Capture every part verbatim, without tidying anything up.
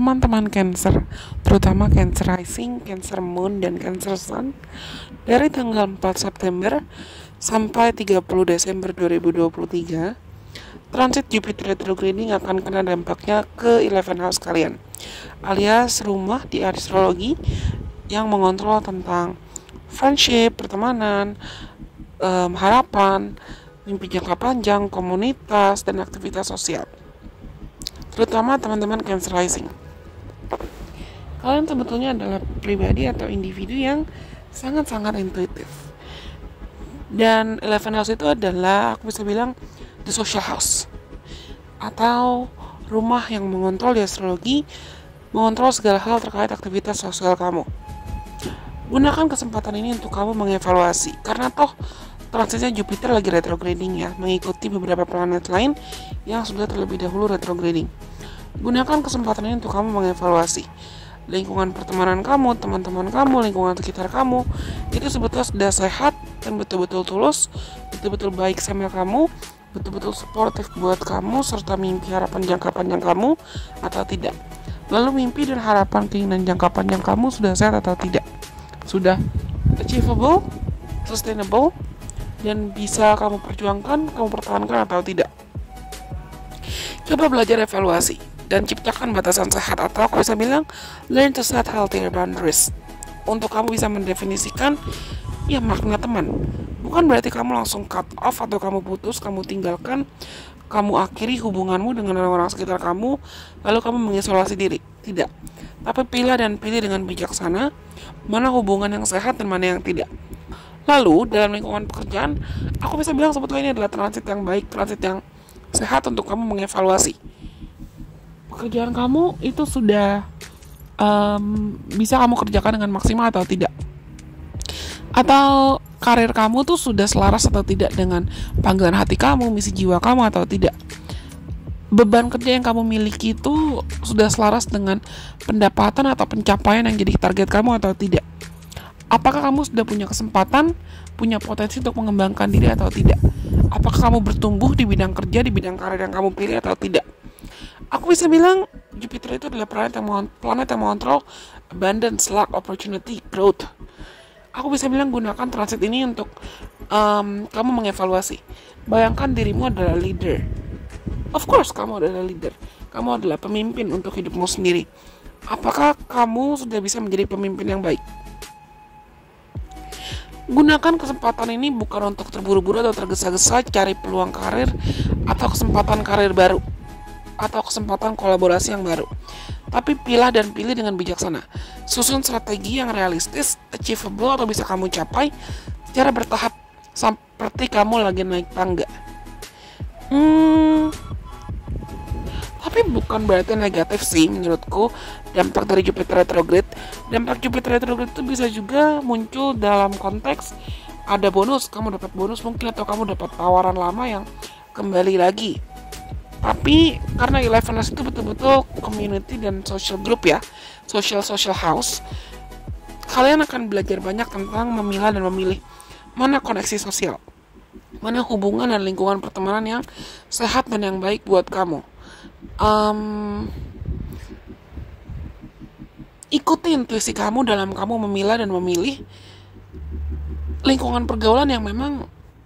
teman-teman Cancer, terutama Cancer Rising, Cancer Moon, dan Cancer Sun, dari tanggal empat September sampai tiga puluh Desember dua ribu dua puluh tiga, transit Jupiter retrograde akan kena dampaknya ke eleven house kalian, alias rumah di astrologi yang mengontrol tentang friendship, pertemanan, um, harapan, mimpi jangka panjang, komunitas, dan aktivitas sosial. Terutama teman-teman Cancer Rising. Kalian sebetulnya adalah pribadi atau individu yang sangat-sangat intuitif. Dan eleven house itu adalah, aku bisa bilang, the social house. Atau rumah yang mengontrol di astrologi, mengontrol segala hal terkait aktivitas sosial kamu. Gunakan kesempatan ini untuk kamu mengevaluasi, karena toh transitnya Jupiter lagi retrograding ya, mengikuti beberapa planet lain yang sudah terlebih dahulu retrograding. Gunakan kesempatan ini untuk kamu mengevaluasi lingkungan pertemanan kamu, teman-teman kamu, lingkungan sekitar kamu itu sebetulnya sudah sehat dan betul-betul tulus, betul-betul baik sama kamu, betul-betul suportif buat kamu, serta mimpi harapan jangka panjang kamu atau tidak. Lalu mimpi dan harapan keinginan jangka panjang kamu sudah sehat atau tidak, sudah achievable, sustainable, dan bisa kamu perjuangkan, kamu pertahankan atau tidak. Coba belajar evaluasi dan ciptakan batasan sehat, atau aku bisa bilang learn to set healthier boundaries, untuk kamu bisa mendefinisikan ya makna teman. Bukan berarti kamu langsung cut off atau kamu putus, kamu tinggalkan, kamu akhiri hubunganmu dengan orang-orang sekitar kamu, lalu kamu mengisolasi diri. Tidak. Tapi pilih dan pilih dengan bijaksana mana hubungan yang sehat dan mana yang tidak. Lalu dalam lingkungan pekerjaan, aku bisa bilang sebetulnya ini adalah transit yang baik, transit yang sehat untuk kamu mengevaluasi pekerjaan kamu itu sudah um, bisa kamu kerjakan dengan maksimal atau tidak, atau karir kamu tuh sudah selaras atau tidak dengan panggilan hati kamu, misi jiwa kamu atau tidak. Beban kerja yang kamu miliki itu sudah selaras dengan pendapatan atau pencapaian yang jadi target kamu atau tidak. Apakah kamu sudah punya kesempatan, punya potensi untuk mengembangkan diri atau tidak? Apakah kamu bertumbuh di bidang kerja, di bidang karir yang kamu pilih atau tidak? Aku bisa bilang Jupiter itu adalah planet yang planet yang mengontrol abundance, luck, opportunity, growth. Aku bisa bilang gunakan transit ini untuk um, kamu mengevaluasi. Bayangkan dirimu adalah leader. Of course kamu adalah leader. Kamu adalah pemimpin untuk hidupmu sendiri. Apakah kamu sudah bisa menjadi pemimpin yang baik? Gunakan kesempatan ini bukan untuk terburu-buru atau tergesa-gesa cari peluang karir atau kesempatan karir baru atau kesempatan kolaborasi yang baru. Tapi pilih dan pilih dengan bijaksana. Susun strategi yang realistis, achievable atau bisa kamu capai secara bertahap seperti kamu lagi naik tangga. Hmm, tapi bukan berarti negatif sih menurutku dampak dari Jupiter retrograde. Dampak Jupiter retrograde itu bisa juga muncul dalam konteks ada bonus, kamu dapat bonus mungkin, atau kamu dapat tawaran lama yang kembali lagi. Tapi karena eleven house itu betul-betul community dan social group ya, social social house, kalian akan belajar banyak tentang memilah dan memilih mana koneksi sosial, mana hubungan dan lingkungan pertemanan yang sehat dan yang baik buat kamu. Um, ikuti intuisi kamu dalam kamu memilah dan memilih lingkungan pergaulan yang memang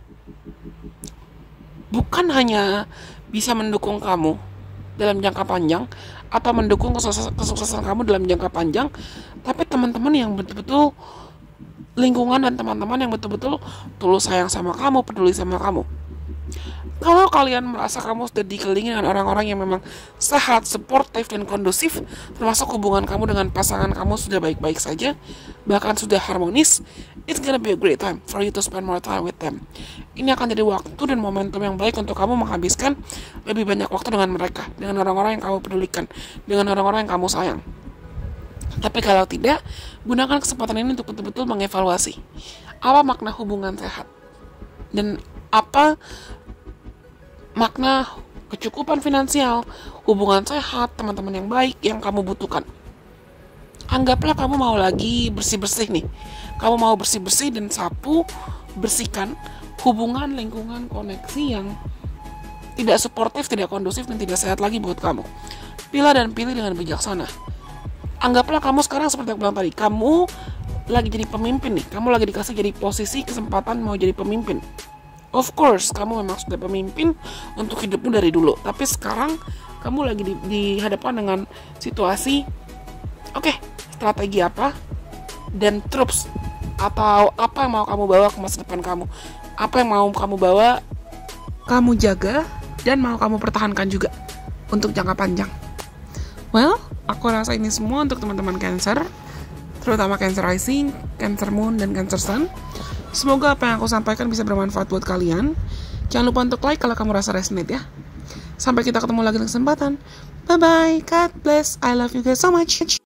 bukan hanya bisa mendukung kamu dalam jangka panjang atau mendukung kesuksesan, kesuksesan kamu dalam jangka panjang, tapi teman-teman yang betul-betul lingkungan dan teman-teman yang betul-betul tulus sayang sama kamu, peduli sama kamu. Kalau kalian merasa kamu sudah dikelilingi dengan orang-orang yang memang sehat, suportif, dan kondusif, termasuk hubungan kamu dengan pasangan kamu sudah baik-baik saja, bahkan sudah harmonis, it's gonna be a great time for you to spend more time with them. Ini akan jadi waktu dan momentum yang baik untuk kamu menghabiskan lebih banyak waktu dengan mereka, dengan orang-orang yang kamu pedulikan, dengan orang-orang yang kamu sayang. Tapi kalau tidak, gunakan kesempatan ini untuk betul-betul mengevaluasi apa makna hubungan sehat dan apa makna kecukupan finansial, hubungan sehat, teman-teman yang baik yang kamu butuhkan. Anggaplah kamu mau lagi bersih-bersih nih. Kamu mau bersih-bersih dan sapu, bersihkan hubungan, lingkungan, koneksi yang tidak suportif, tidak kondusif, dan tidak sehat lagi buat kamu. Pilih dan pilih dengan bijaksana. Anggaplah kamu sekarang seperti aku bilang tadi, kamu lagi jadi pemimpin nih, kamu lagi dikasih jadi posisi kesempatan mau jadi pemimpin. Of course, kamu memang sudah pemimpin untuk hidupmu dari dulu, tapi sekarang kamu lagi di, dihadapkan dengan situasi, oke, okay, strategi apa dan troops atau apa yang mau kamu bawa ke masa depan kamu, apa yang mau kamu bawa, kamu jaga dan mau kamu pertahankan juga untuk jangka panjang. Well, aku rasa ini semua untuk teman-teman Cancer, terutama Cancer Rising, Cancer Moon, dan Cancer Sun. Semoga apa yang aku sampaikan bisa bermanfaat buat kalian. Jangan lupa untuk like kalau kamu rasa resonate ya. Sampai kita ketemu lagi di kesempatan. Bye-bye, God bless, I love you guys so much.